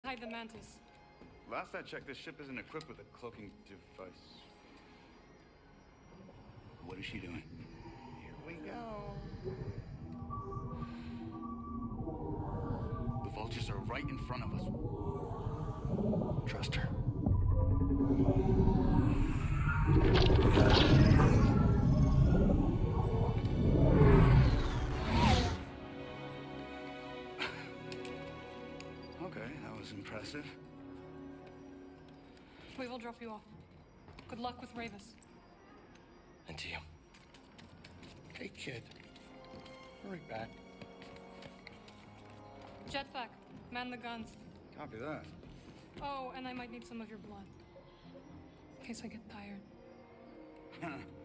Hide the mantis. Last I checked, this ship isn't equipped with a cloaking device. What is she doing? Here we go. The vultures are right in front of us. Trust her. Okay, that was impressive. We will drop you off. Good luck with Ravis. And to you. Hey, kid. Hurry back. Jetpack. Man the guns. Copy that. Oh, and I might need some of your blood. In case I get tired.